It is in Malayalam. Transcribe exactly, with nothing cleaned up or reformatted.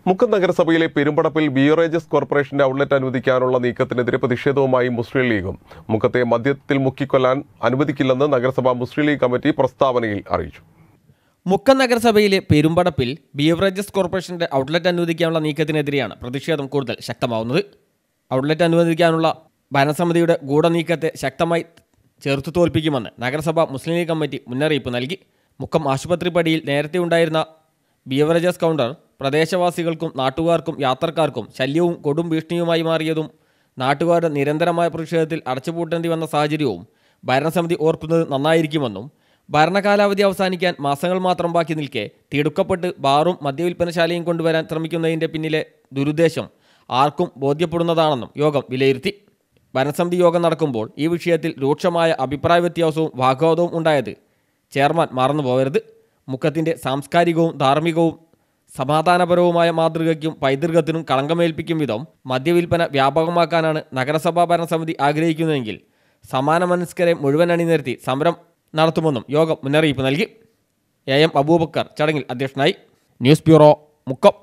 മുക്കം നഗരസഭയിലെ പെരുമ്പടപ്പിൽ ബിവറേജസ് കോർപ്പറേഷന്റെ ഔട്ട്ലെറ്റ് അനുവദിക്കാനുള്ള നീക്കത്തിനെതിരെ പ്രതിഷേധവുമായി മുസ്ലിം ലീഗും മുക്കത്തെ മദ്യത്തിൽ മുക്കിക്കൊല്ലാൻ അനുവദിക്കില്ലെന്ന് നഗരസഭ മുസ്ലിം ലീഗ് കമ്മിറ്റി പ്രസ്താവനയിൽ അറിയിച്ചു. മുക്കം നഗരസഭയിലെ പെരുമ്പടപ്പിൽ ബിവറേജസ് കോർപ്പറേഷന്റെ ഔട്ട്ലെറ്റ് അനുവദിക്കാനുള്ള നീക്കത്തിനെതിരെയാണ് പ്രതിഷേധം കൂടുതൽ ശക്തമാവുന്നത്. ഔട്ട്ലെറ്റ് അനുവദിക്കാനുള്ള ഭരണസമിതിയുടെ ഗൂഢനീക്കത്തെ ശക്തമായി ചെറുത്തു തോൽപ്പിക്കുമെന്ന് നഗരസഭ മുസ്ലിം ലീഗ് കമ്മിറ്റി മുന്നറിയിപ്പ് നൽകി. മുക്കം ആശുപത്രി പടിയിൽ നേരത്തെ ഉണ്ടായിരുന്ന ബിവറേജസ് കൗണ്ടർ പ്രദേശവാസികൾക്കും നാട്ടുകാർക്കും യാത്രക്കാർക്കും ശല്യവും കൊടും ഭീഷണിയുമായി മാറിയതും നാട്ടുകാരുടെ നിരന്തരമായ പ്രതിഷേധത്തിൽ അടച്ചുപൂട്ടേണ്ടി വന്ന സാഹചര്യവും ഭരണസമിതി ഓർക്കുന്നത് നന്നായിരിക്കുമെന്നും ഭരണകാലാവധി അവസാനിക്കാൻ മാസങ്ങൾ മാത്രം ബാക്കി നിൽക്കെ തിടുക്കപ്പെട്ട് ബാറും മദ്യവിൽപ്പനശാലയും കൊണ്ടുവരാൻ ശ്രമിക്കുന്നതിൻ്റെ പിന്നിലെ ദുരുദ്ദേശം ആർക്കും ബോധ്യപ്പെടുന്നതാണെന്നും യോഗം വിലയിരുത്തി. ഭരണസമിതി യോഗം നടക്കുമ്പോൾ ഈ വിഷയത്തിൽ രൂക്ഷമായ അഭിപ്രായ വ്യത്യാസവും വാഗ്വാദവും ഉണ്ടായത് ചെയർമാൻ മറന്നു പോകരുത്. മുക്കത്തിൻ്റെ സാംസ്കാരികവും ധാർമ്മികവും സമാധാനപരവുമായ മാതൃകയ്ക്കും പൈതൃകത്തിനും കളങ്കമേൽപ്പിക്കും വിധം മദ്യവിൽപ്പന വ്യാപകമാക്കാനാണ് നഗരസഭാ ഭരണസമിതി ആഗ്രഹിക്കുന്നതെങ്കിൽ സമാന മനസ്കരെ മുഴുവൻ അണിനിരത്തി സമരം നടത്തുമെന്നും യോഗം മുന്നറിയിപ്പ് നൽകി. എ എം അബൂബക്കർ ചടങ്ങിൽ അധ്യക്ഷനായി. News bureau, Mukkam.